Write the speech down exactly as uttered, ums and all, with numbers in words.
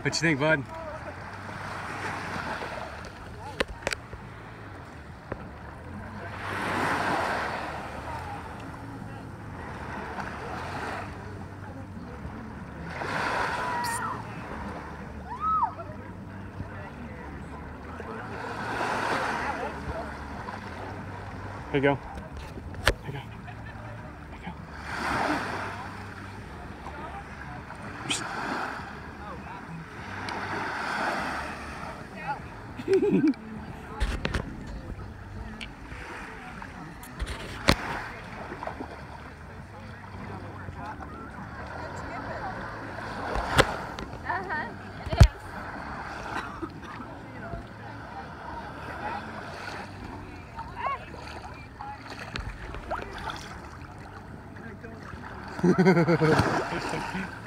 What you think, bud? Here you go. Here you go. Here you go. They're so cute.